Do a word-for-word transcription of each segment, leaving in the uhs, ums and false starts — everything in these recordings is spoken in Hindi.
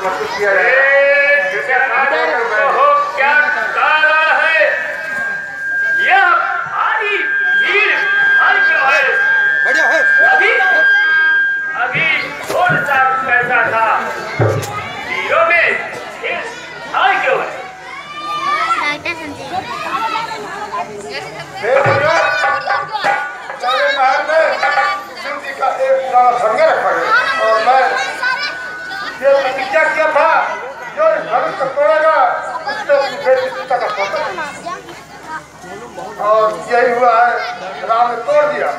सब कुछ किया जाएगा। क्या कारण है यह भारी भीड़ हर क्यों है? बढ़िया है। अभी अभी थोड़ा सा कैसा था हीरो में हर क्यों है? मेरे महल में शिव जी का एक पुराना संग रखा गया और मैं ये प्रतिज्ञा किया था जो इस धनुष को तोड़ेगा उससे मुझे सीता का पता और यही हुआ है, राम ने तोड़ दिया।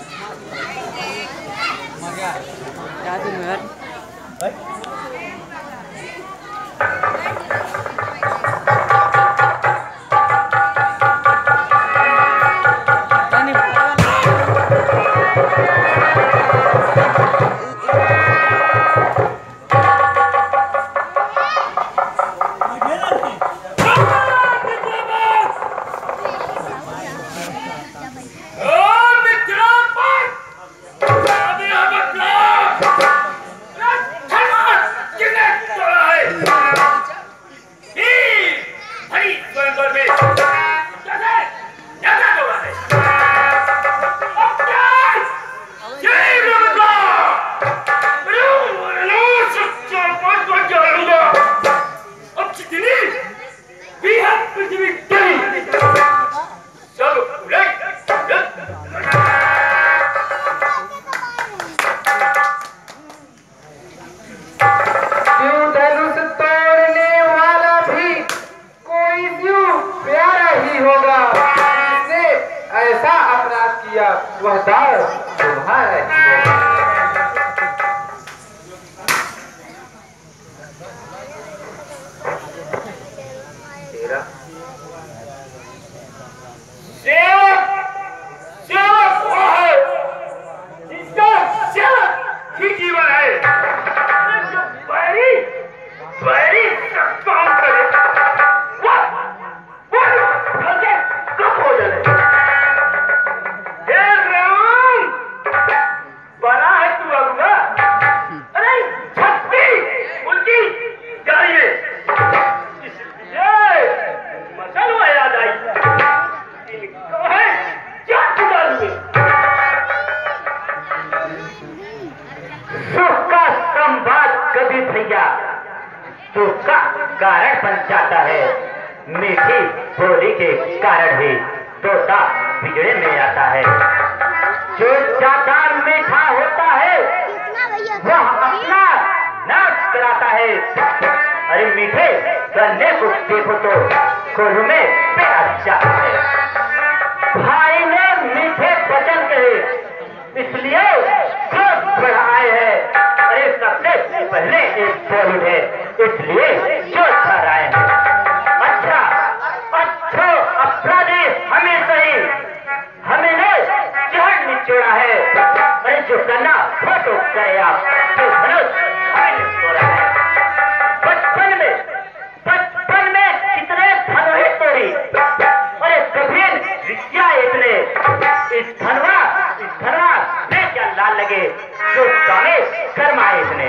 वह दार तुम्हारा तेरा सेवक सेवक वो है जिसका सेवक ही जीवन है, जो बैरी बैरी सब काम करे वो वो कैसे कब हो जाए? बना है तू अगुआ, अरे छत्ती उनकी जाइए इसलिए मसल हुआ याद आई इनको है क्या डालूंगे सुख का संवाद कभी भैया दुख का कारण बन जाता है। मीठी बोली के कारण ही तोता बिगड़े में आता है। जो ज्यादा मीठा होता है वह अपना नाश कराता है। अरे मीठे गन्ने को देखो तो कोल्हू में अच्छा है। भाई ने मीठे वचन कहे इसलिए क्रोध बढ़ाए है। अरे सबसे पहले एक बोल उठे इसलिए जो ठहराए हैं। अच्छा अच्छा अपराधी हमें सही हमें ने जहर निचोड़ा है। अरे जो करना फोटो करे आप तो धनुष हमें तोड़ा है। बचपन में बचपन में कितने धनुष तोड़ी। अरे कभी विद्या इतने इस धनवा इस धनवा में क्या लाल लगे जो कामे शर्माए इतने।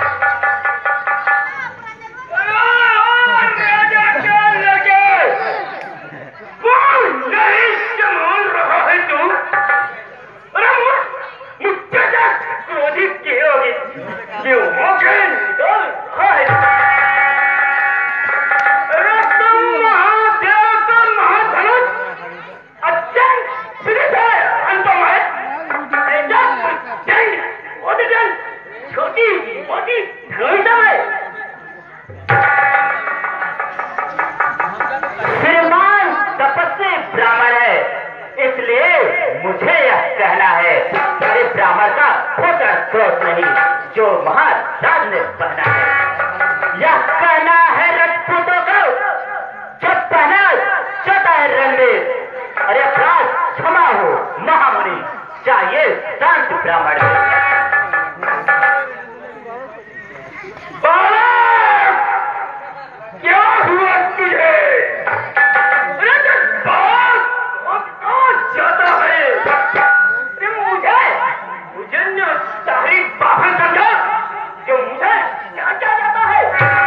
मुझे यह कहना है अरे ब्राह्मण का होकर क्रोध नहीं जो महाराज ने पहना है। यह कहना है राजपूतों को जो पहना जाता है रणवीर। अरे अपराध क्षमा हो महामुनि चाहिए शांत ब्राह्मण। क्या हुआ तुझे? मुझे मुझे तारीफ बाहर समझा जो मुझे क्या क्या जाता है।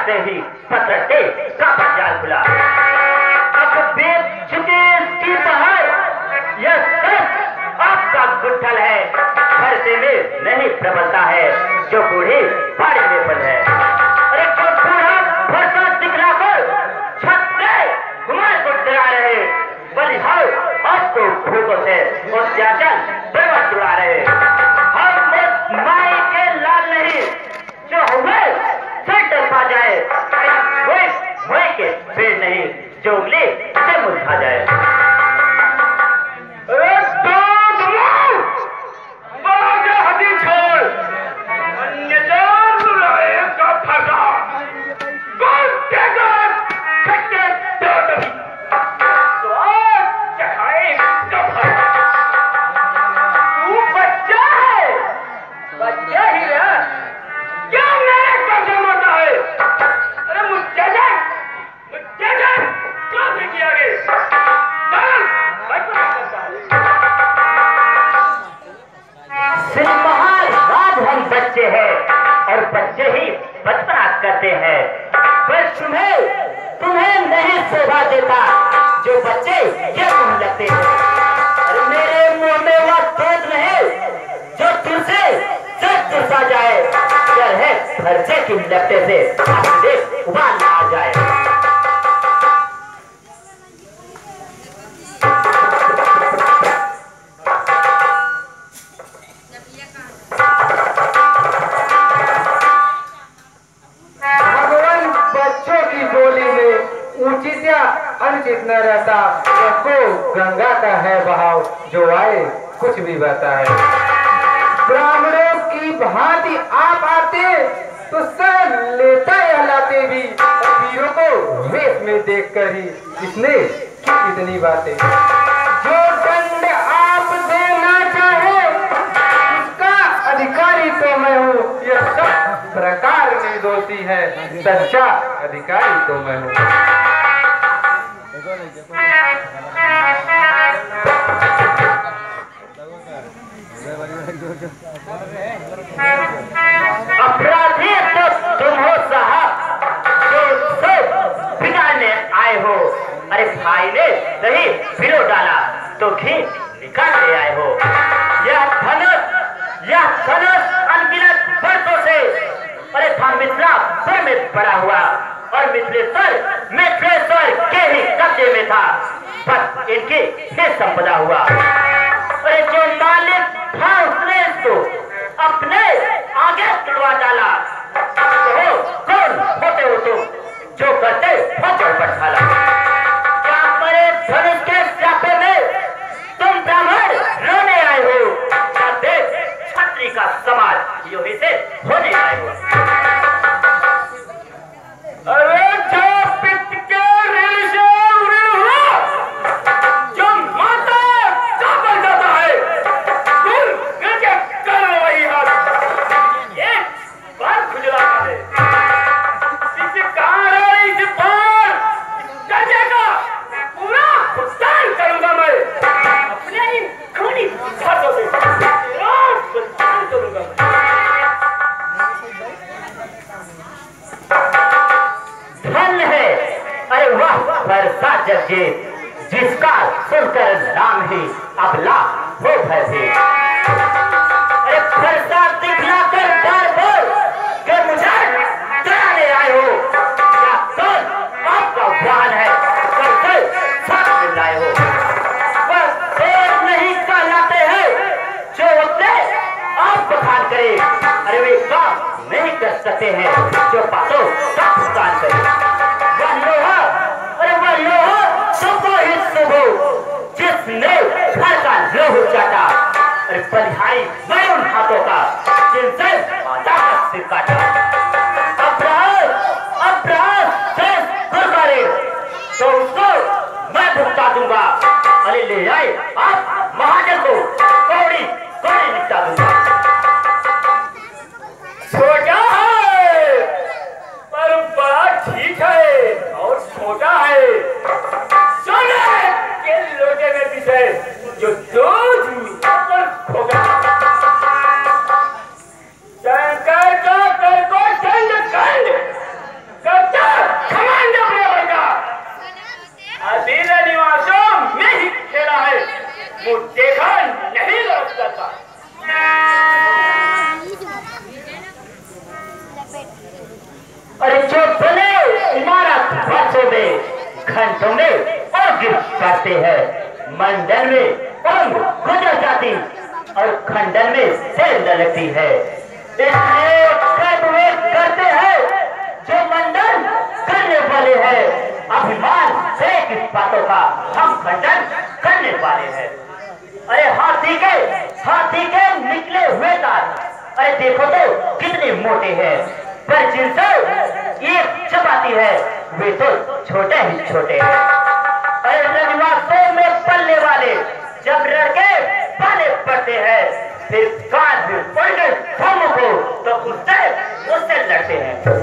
जाते ही पतरटे का जाल खुला। अब बेच चुके इसकी बहार, यह सब आपका गुठल है। भरसे में नहीं प्रबलता है जो बूढ़ी बाड़ी में बंद है। अरे जो बूढ़ा भरसा दिखलाकर छत पे घुमाए को डरा रहे, बलिहार आपको भूखों से और त्याचल बर्बाद उड़ा रहे। हम उस माई के लाल नहीं जो हुए फिर डरपा जाए, वही वही के पेड़ नहीं जो उंगली से मुरझा जाए। बच्चे ही बचपना करते हैं, पर तुम्हें तुम्हें नहीं शोभा देता जो बच्चे ये मुंह लगते हैं। अरे मेरे मुंह में वह दूध नहीं जो तुझसे जब तुझा जाए, डर है खर्चे की लगते से अपने उबाल ना आ जाए। अनुचित न रहता, उसको गंगा का है बहाव, जो आए कुछ भी बता है। ब्राह्मणों की भांति आप आते तो सर लेता या लाते भी, वीरों को वेश में देख कर ही इसने इतनी बातें। जो दंड आप देना चाहे उसका अधिकारी तो मैं हूँ, यह सब प्रकार निर्दोषी है, सच्चा अधिकारी तो मैं हूँ। अपराधी तो तुम हो साहब, जो सब बिगाड़ने आए हो। अरे भाई ने दही पिलो डाला तो घी निकाल ले आए हो। यह धनुष यह धनुष अनगिनत वर्षों से अरे था मिथिलापुर में पड़ा हुआ और मिथिलेश्वर मिथिलेश्वर के ही कब्जे में था, बस इनकी ही संपदा हुआ। अरे जो मालिक था उसने इसको अपने आगे तुड़वा डाला। तो कौन होते हो तुम जो करते हो गड़बड़ डाला? क्या मरे धनुष के स्यापे में तुम ब्राह्मण रोने आए हो, क्या देश छत्री का समाज यूं ही से होने आए हो? अरे जो पित्त के ऋण से उड़े हुआ, जो माता का बन जाता है, दूर करके कर वही हाथ। एक बार खुजला कर दे, इस कारण इस बार कर्जे का पूरा भुगतान करूंगा मैं, अपने ही खूनी हाथों से भुगतान करूंगा मैं। अरे वाह वर्षा जगे जिसका सुनकर नाम ही अबला हो भय। अरे वर्षा दिखलाकर बार बार के मुझे डराने आए हो, क्या कौन आपका वाहन है करके साथ में लाए हो? बस देर नहीं कहलाते हैं जो अपने आप बखान करे। अरे वे काम नहीं कर सकते हैं जो बातों का भुगतान करे। जिसने घर का लोहू चाटा, अरे बलिहारी मैं उन हाथों का जिनसे माता का सिर काटा। अपराध अपराध से गुरबारे तो उसको मैं भुगता दूंगा। अरे ले आए आप महाजन को कौड़ी कौड़ी निपटा दूंगा। छोटा है पर बड़ा ठीक है और छोटा है, सोने के लोटे में पिसे जो दूध पर खोगा। शंकर का बातों में घंटों में और गिर पड़ते हैं। मंडल में उम्र गुजर जाती और खंडन में देर न लगती है। इसलिए कर्म वे करते हैं जो मंडन करने वाले हैं। अभिमान से किस बातों का हम खंडन करने वाले हैं। अरे हाथी के हाथी के निकले हुए दांत, अरे देखो तो कितने मोटे हैं, पर जिनसे एक चबाती है वे तो छोटे ही छोटे हैं। अरे रजवासों में पलने वाले जब लड़के पाले पड़ते हैं, फिर कान में पड़े फर्म को तो उससे उससे लड़ते हैं।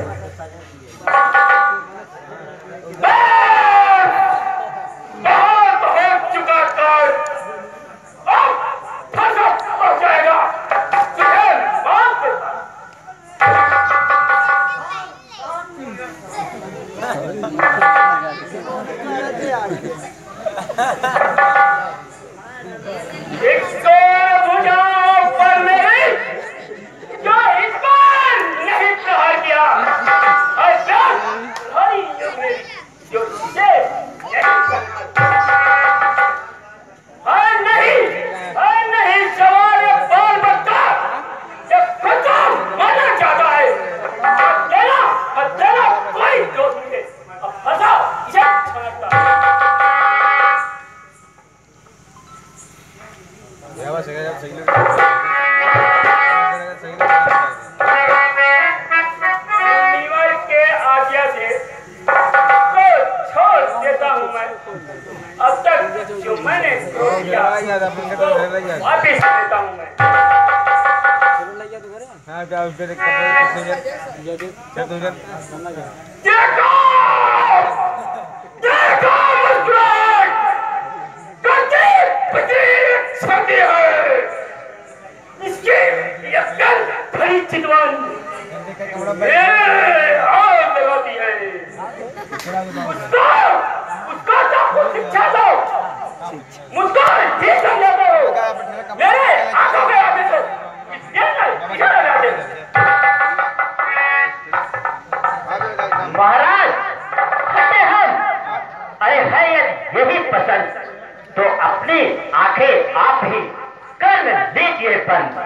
बहुत हो चुका काल, अब फंसा हो जाएगा तुझे बात के साथ। इसको बुझाओ पर मेरी जो इस बार नहीं प्रहार किया, और जो हरी जो मेरी जो तुझे नहीं करना। और नहीं और नहीं सवाल ये बाल बच्चा जब बच्चा मारना चाहता है, अकेला अकेला कोई दोस्त नहीं, अब फंसा इसे छाड़ता। लीवर के आज्ञा से तो छोड़ देता हूँ मैं। अब तक जो मैंने किया तो वापिस देता हूँ मैं। देखो देखो मुस्कुराहट करती बड़ी छाती है इसकी यक्कन भरी चितवन ये आग लगाती है। उसको उसको चाकू शिक्षा दो, मुझको ठीक समझा दो। मेरे आंखों के आगे से इधर लगा दे। महाराज कहते हम, अरे है यही पसंद तो अपनी आंखें आप ही कर लीजिए बंद।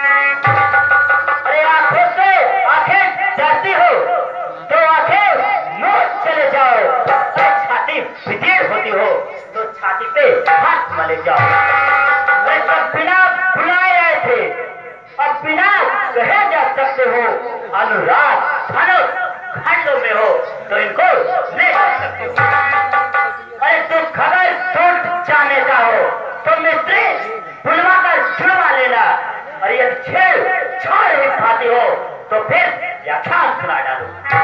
अरे आंखों से आंखें डरती हो तो आंखें नोच चले जाओ। अरे छाती फिटीर होती हो तो छाती पे हाथ मले जाओ। अरे सब बिना बुलाए आए थे, अब बिना कहे जा सकते हो। अनुराग धनुष खंडों में हो तो इनको ले जा सकते हो। अरे तू खबर टूट जाने का हो तो मिस्त्री बुलवा कर छुड़वा लेना। और ये छेड़ छोड़ ही खाती हो तो फिर व्याख्यान सुना डालो।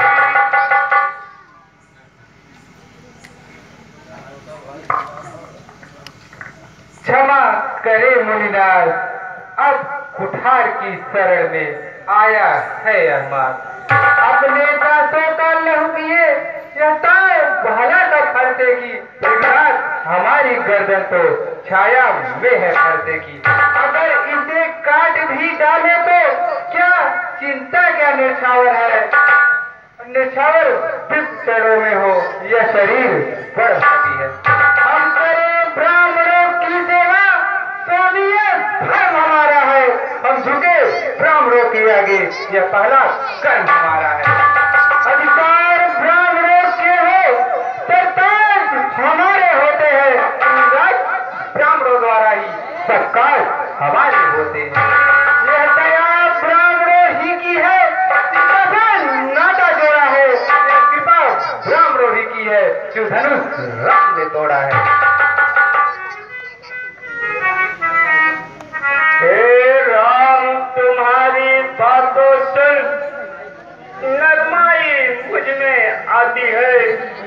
क्षमा करे मुनिनाथ, अब कुठार की शरण में आया है अरमान। अपने दासों का लहू पिए यताए भाला का फरसे की, विघ्नाथ हमारी गर्दन तो छाया में है फरसे की। अगर इसे काट भी डाले तो क्या चिंता क्या निछावर है। निछावर पितरों में हो यह शरीर बढ़ सकती है। हम करें ब्राह्मणों की सेवा तो ये धर्म हमारा है। हम झुके ब्राह्मणों के आगे यह पहला कर्म हमारा है। अधिकार ब्राह्मणों के हो, सरताज हमारे होते हैं। ब्राह्मणों द्वारा ही सरकार हमारे होते हैं। यह दया ब्राह्मणों ही की है, नाता जोड़ा है। कृपा ब्राह्मणों ही की है, जो धनुष राम ने तोड़ा है। हे राम तुम्हारी बातों सुन नरमाई मुझ में आती है।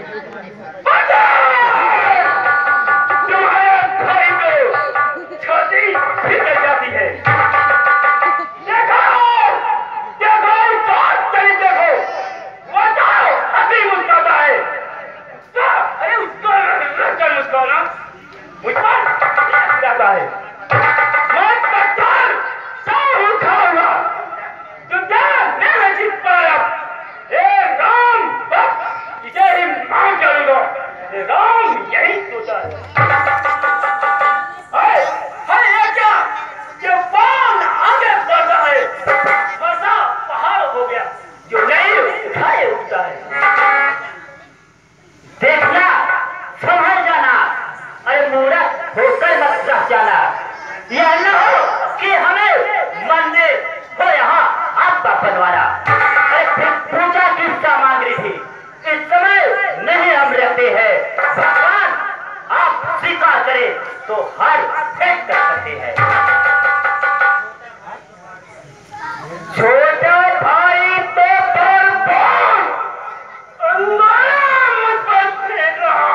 तुम्हारे भाई को छाती फिसल जाती है। देखो देखो साथ चली देखो, वो जाओ अभी मुस्कुराता है। अरे उसको रंग मुस्कुराना मुझ पर जाता है। इसे राम यही सोचा है। हाय हाय ये क्या, ये बाण आगे बढ़ रहा है, फंसा पहाड़ हो गया जो नहीं उठाए उठता है। देखना, संभल जाना, अरे मूर्ख होकर मत रह जाना। यह न हो कि हमें मरने हो यहाँ आपका बनवाना। अरे फिर पूजा की सामग्री थी, इस समय नहीं हम रहते हैं। भगवान आप स्वीकार करें तो हर भेंट कर सकते हैं। छोटा भाई तो बलवान, अंगारा मुझ पर फेंक रहा।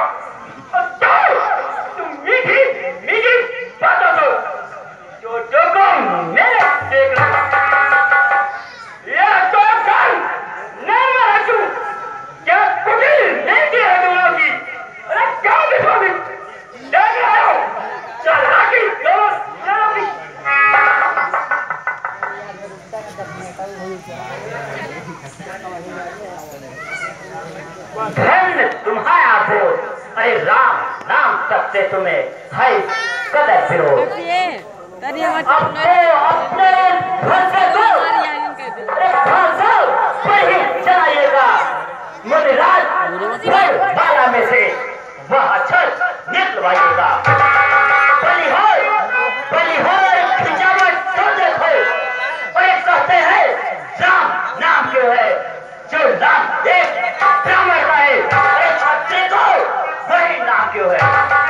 तुम मीठी मीठी बातों को छोटों को मेरे देख रहा। यह तो कल नहीं मरा तू, क्या कुटिल नहीं की है तुम लोग की? अरे क्या दिखोगी? देख रहे हो चल राखी चलो चलो। धन्य तुम्हारा बोल, अरे राम नाम तक से तुम्हें है कदर विरोध। अपने अपने घर से दो, अरे घर से वही चलाइएगा। मुनिराज फिर बाला में से वह अक्षर निकलवाइएगा। बलिहार बलिहार खिंचावट तो देखो, और एक कहते हैं राम नाम क्यों है, जो नाम एक ब्राह्मण का है, एक क्षत्रिय को वही नाम क्यों है।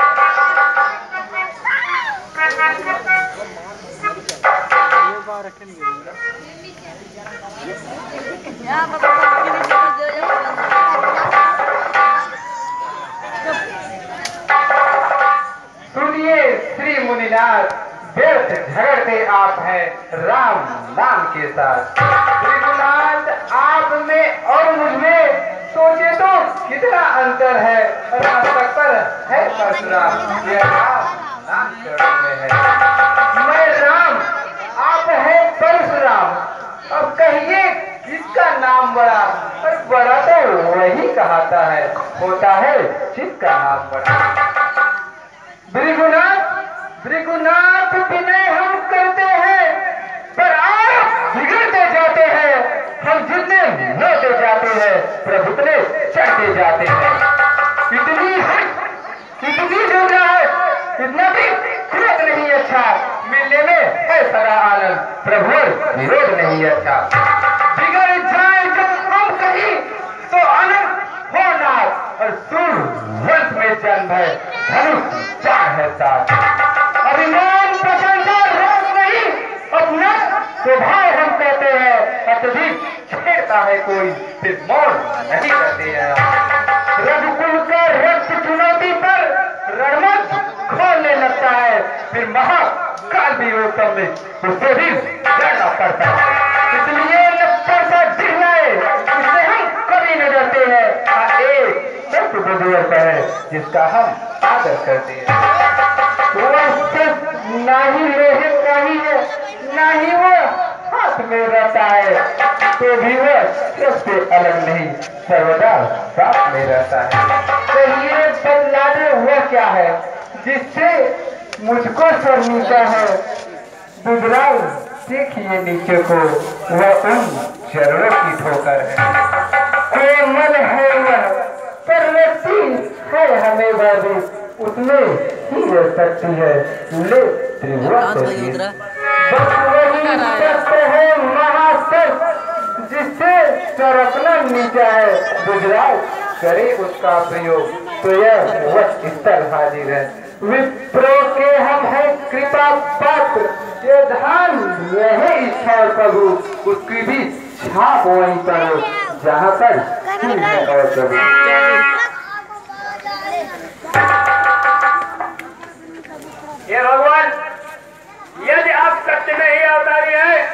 सुनिए श्री मुनिनाथ, व्यर्थ झगड़ते आप हैं राम नाम के साथ। त्रिगुणात आप में और मुझ में सोचे तो कितना अंतर है। मस्तक पर है परशुराम, यह राम नाम चरणों में है। मैं राम, आप है परशुराम। अब कहिए किसका नाम बड़ा? और बड़ा तो वही कहता है, होता है जिसका नाम बड़ा। भृगुनाथ भृगुनाथ विनय हम करते हैं, पर आप बिगड़ते जाते हैं। हम जितने होते जाते हैं प्रभु उतने चढ़ते जाते हैं। इतनी इतनी जोड़ा है, इतना भी क्रोध नहीं अच्छा। मिलने में है सदा आनंद, प्रभु विरोध नहीं अच्छा। बिगड़ जाए जब हम कहीं तो आनंद होना, और सूर वंश में जन्म है, धनुष चार है साथ। अभिमान प्रशंसा रोक नहीं, अपना स्वभाव हम कहते हैं। अत्यधिक छेड़ता है कोई फिर मौन नहीं करते हैं। रघुकुल का रक्त चुनौती पर रणमत खोलने लगता है, फिर महाकाल भी वो सब में उससे भी डरना पड़ता है। इसलिए न परसा दिखलाए, इससे हम कभी न डरते हैं। एक सत्य बुजुर्ग है जिसका हम आदर करते हैं। वह सिर्फ ना ही लोहे का ही है, ना ही वो हाथ में रहता है, तो भी वह सबसे अलग नहीं, सर्वदा साथ में रहता है। कहिए बतला दे वह क्या है जिससे मुझको शर्मिंदा है। बुधराव देखिए नीचे को, वह उन चरणों की ठोकर है। कोमल है वह, पर व्यक्ति है हमें बाबू, उसमें ही रह सकती है। ले त्रिभुवन बस वही सत्य है महासत्य, जिससे सरपना नीचा है। गुजरात करे उसका प्रयोग तो यह वह स्थल हाजिर है। विप्रो के हम है कृपा पात्र, ये धान यह इच्छा प्रभु, उसकी भी छाप वहीं पर हो जहाँ पर है और प्रभु। ये भगवान, यदि आप सत्य में ही अवतारी हैं